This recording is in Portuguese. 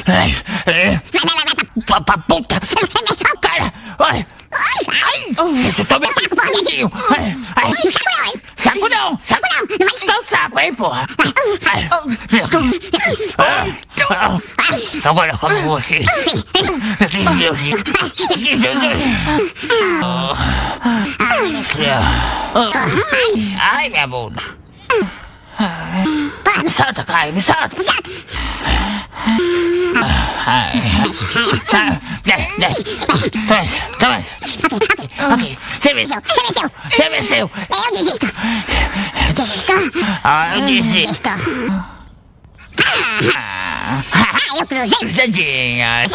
Pra puta! Cara! Ai! Você chutou meu saco, porra, Dentinho! Saco não! Saco não! Não vai chutar o saco, hein, porra! Agora como você! Meu Deus! Ai, minha bunda! Me solta, Caio, me solta! Toma. Ok. Você venceu. Você venceu. Eu desisto. Eu desisto. Eu cruzei. Cruzadinhas.